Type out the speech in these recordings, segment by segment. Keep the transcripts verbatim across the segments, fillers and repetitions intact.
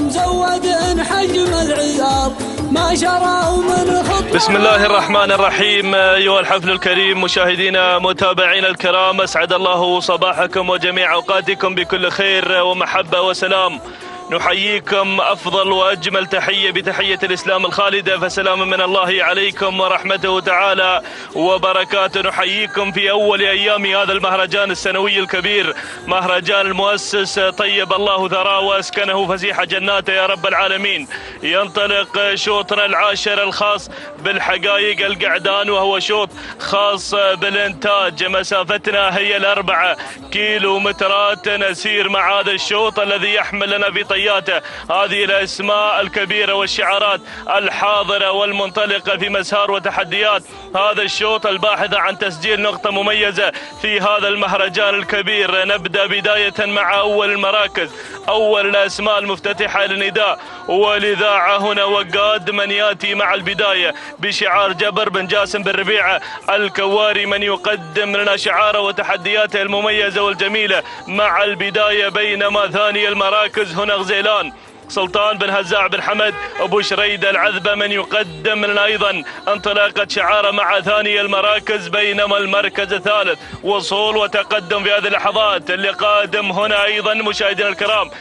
ومزود حجم العيار ما شروا من خطوة. بسم الله الرحمن الرحيم. أيها الحفل الكريم، مشاهدينا متابعينا الكرام، أسعد الله صباحكم وجميع أوقاتكم بكل خير ومحبة وسلام. نحييكم أفضل وأجمل تحية بتحية الإسلام الخالدة، فسلام من الله عليكم ورحمته تعالى وبركاته. نحييكم في أول أيام هذا المهرجان السنوي الكبير، مهرجان المؤسس طيب الله ثراه وأسكنه فسيح جناته يا رب العالمين. ينطلق شوطنا العاشر الخاص بالحقائق القعدان، وهو شوط خاص بالإنتاج. مسافتنا هي الأربعة كيلو مترات. نسير مع هذا الشوط الذي يحمل لنا في هذه الأسماء الكبيرة والشعارات الحاضرة والمنطلقة في مسار وتحديات هذا الشوط الباحثة عن تسجيل نقطة مميزة في هذا المهرجان الكبير. نبدأ بداية مع أول المراكز، أول الأسماء المفتتحة للنداء والإذاعة هنا وقاد، من يأتي مع البداية بشعار جبر بن جاسم بن ربيعة الكواري، من يقدم لنا شعاره وتحدياته المميزة والجميلة مع البداية. بينما ثاني المراكز هنا غزيلان سلطان بن هزاع بن حمد أبو شريد العذبة، من يقدم لنا أيضا انطلاقة شعاره مع ثاني المراكز. بينما المركز الثالث وصول وتقدم في هذه اللحظات اللي قادم هنا أيضا مشاهدينا الكرام.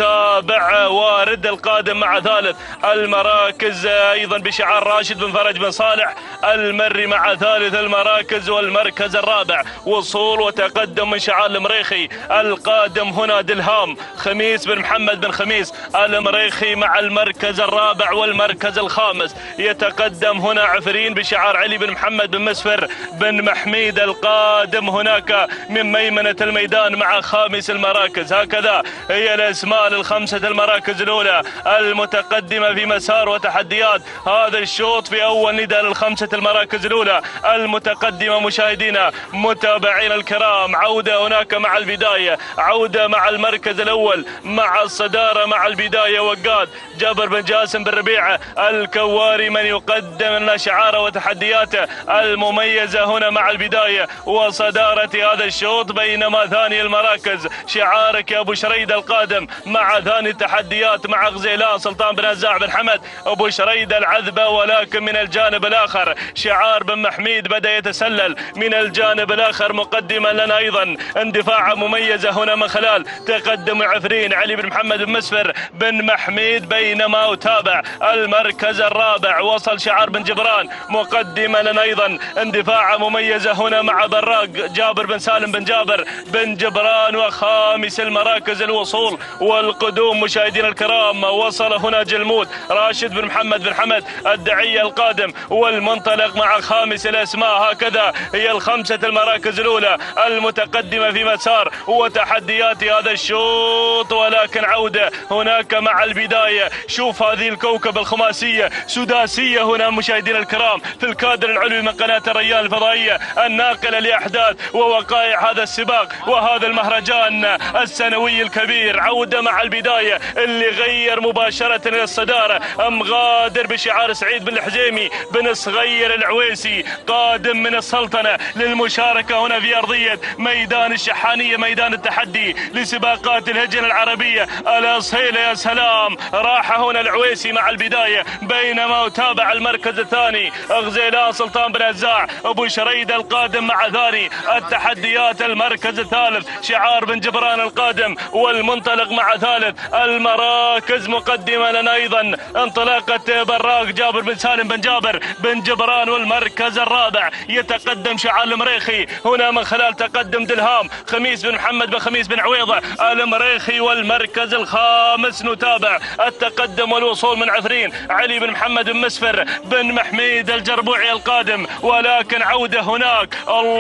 نتابع وارد القادم مع ثالث المراكز أيضا بشعار راشد بن فرج بن صالح المري مع ثالث المراكز. والمركز الرابع وصول وتقدم من شعار المريخي القادم هنا دلهام خميس بن محمد بن خميس المريخي مع المركز الرابع. والمركز الخامس يتقدم هنا عفرين بشعار علي بن محمد بن مسفر بن محميد القادم هناك من ميمنة الميدان مع خامس المراكز. هكذا هي الأسماء للخمسة المراكز الأولى المتقدمة في مسار وتحديات هذا الشوط في أول نداء للخمسة المراكز الأولى المتقدمة. مشاهدينا متابعينا الكرام، عودة هناك مع البداية، عودة مع المركز الأول مع الصدارة مع البداية وقاد جابر بن جاسم بن ربيعة الكواري، من يقدم لنا شعاره وتحدياته المميزة هنا مع البداية وصدارة هذا الشوط. بينما ثاني المراكز شعارك يا أبو شريد القادم مع ثاني التحديات مع غزيلان سلطان بن هزاع بن حمد أبو شريد العذبة. ولكن من الجانب الآخر شعار بن محميد بدأ يتسلل من الجانب الآخر، مقدما لنا أيضا اندفاع مميزة هنا من خلال تقدم عفرين علي بن محمد بن مسفر بن محميد. بينما أتابع المركز الرابع وصل شعار بن جبران مقدما لنا أيضا اندفاع مميزة هنا مع براق جابر بن سالم بن جابر بن جبران. وخامس المراكز الوصول والقدوم مشاهدينا الكرام، وصل هنا جلمود راشد بن محمد بن حمد الدعية القادم والمنطلق مع خامس الأسماء. هكذا هي الخمسة المراكز الأولى المتقدمة في مسار وتحديات هذا الشوط. ولكن عودة هناك مع البداية، شوف هذه الكوكب الخماسية سداسية هنا مشاهدينا الكرام في الكادر العلوي من قناة الريان الفضائية الناقلة لأحداث ووقائع هذا السباق وهذا المهرجان السنوي الكبير. عودة مع البداية اللي غير مباشرة إلى الصدارة مغادر بشعار سعيد بن الحزيمي بن صغير العويسي قادم من السلطنة للمشاركة هنا في أرضية ميدان الشحانية، ميدان التحدي لسباقات الهجن العربية الأصيلة. يا سلام، راح هنا العويسي مع البداية. بينما أتابع المركز الثاني غزيلان سلطان بن هزاع أبو شريد القادم مع ثاني التحديات. المركز الثالث شعار بن جبران القادم والمنطلق مع ثالث المراكز. مقدمة لنا أيضا انطلاقة براق جابر بن سالم بن جابر بن جبران. والمركز الرابع يتقدم شعار المريخي هنا من خلال تقدم دلهام خميس بن محمد بن خميس بن عويضة المريخي. والمركز الخامس نتابع التقدم والوصول من عفرين علي بن محمد بن مسفر بن محميد الجربوعي القادم. ولكن عودة هناك،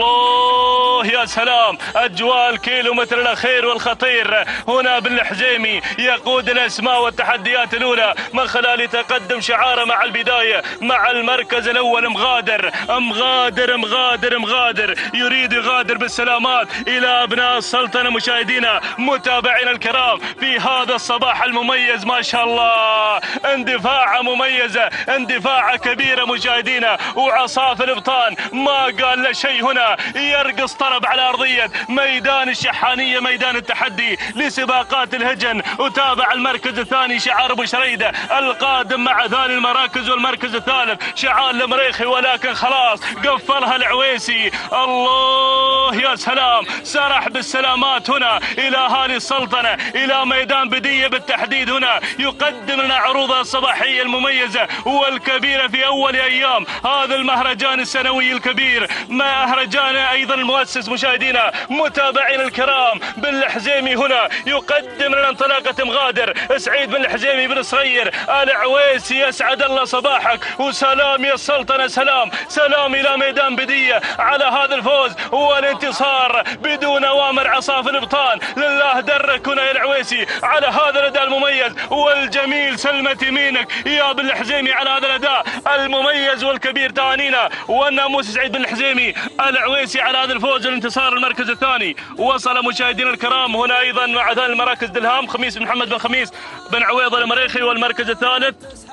الله يا سلام، أجواء الكيلومتر الأخير والخطير هنا بالحزيمي يقود الأسماء والتحديات الأولى من خلال تقدم شعاره مع البداية مع المركز الأول. مغادر مغادر مغادر مغادر يريد يغادر بالسلامات إلى أبناء السلطنة. مشاهدينا متابعينا الكرام في هذا الصباح المميز المميز ما شاء الله، اندفاعه مميزة، اندفاعه كبيرة مشاهدينا، وعصاف الابطان ما قال له شيء هنا، يرقص طرب على ارضية ميدان الشحانية ميدان التحدي لسباقات الهجن. وتابع المركز الثاني شعار ابو شريدة القادم مع ثاني المراكز، والمركز الثالث شعار المريخي، ولكن خلاص قفلها العويسي. الله يا سلام، سرح بالسلامات هنا الى اهالي السلطنة، الى ميدان بدية بالتحديد. هنا يقدم لنا عروضه الصباحية المميزة والكبيرة في اول ايام هذا المهرجان السنوي الكبير، مهرجان ايضا المؤسس مشاهدينا متابعين الكرام بن الحزيمي. هنا يقدم لنا انطلاقة مغادر سعيد بن الحزيمي بن صغير العويسي، يسعد الله صباحك، وسلام يا السلطنة، سلام سلام الى ميدان بدية على هذا الفوز والانتصار بدون اوامر عصاف الابطال. لله درك هنا يا العويسي على هذا الاداء المميز والجميل، سلمت يمينك يا بن الحزيمي على هذا الاداء المميز والكبير. تهانينا والناموس سعيد بن الحزيمي العويسي على هذا الفوز والانتصار. المركز الثاني وصل مشاهدينا الكرام هنا ايضا مع ثاني المراكز دلهام خميس بن محمد بن خميس بن عويض المريخي، والمركز الثالث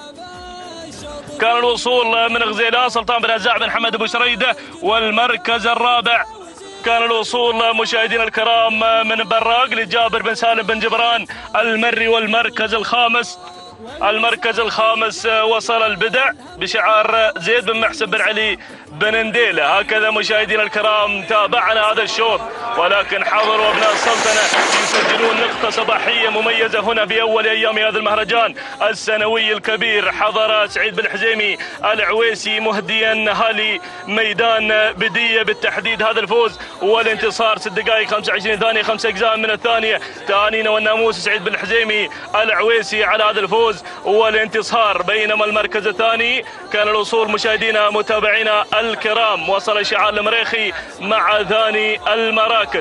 كان الوصول من غزيلان سلطان بن هزاع بن حمد ابو شريده، والمركز الرابع كان الوصول مشاهدينا الكرام من براق لجابر بن سالم بن جبران المري، والمركز الخامس المركز الخامس وصل البدع بشعار زيد بن محسن بن علي بن نديله. هكذا مشاهدينا الكرام تابعنا هذا الشوط، ولكن حضروا ابناء السلطنة يسجلون نقطة صباحية مميزة هنا في اول ايام هذا المهرجان السنوي الكبير. حضر سعيد بن الحزيمي العويسي مهديا اهالي ميدان بدية بالتحديد هذا الفوز والانتصار. ست دقائق خمسة وعشرين ثانية، خمس اجزاء من الثانية. تهانينا والناموس سعيد بن الحزيمي العويسي على هذا الفوز والانتصار. بينما المركز الثاني كان الوصول مشاهدينا متابعينا الكرام، وصل شعار المريخي مع ثاني المراكز.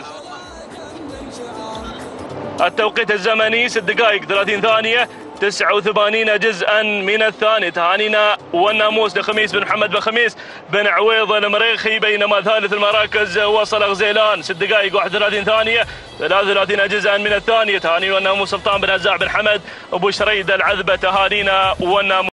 التوقيت الزمني ست دقائق ثلاثين ثانية، تسعة وثمانين جزءا من الثاني. تهانينا والناموس لخميس بن محمد بن خميس بن عويض المريخي. بينما ثالث المراكز وصل غزيلان ست دقائق واحد وثلاثين ثانية، ثلاثة وثلاثين جزءا من الثانية. تهانينا والناموس سلطان بن هزاع بن حمد ابو شريد العذبة. تهانينا والناموس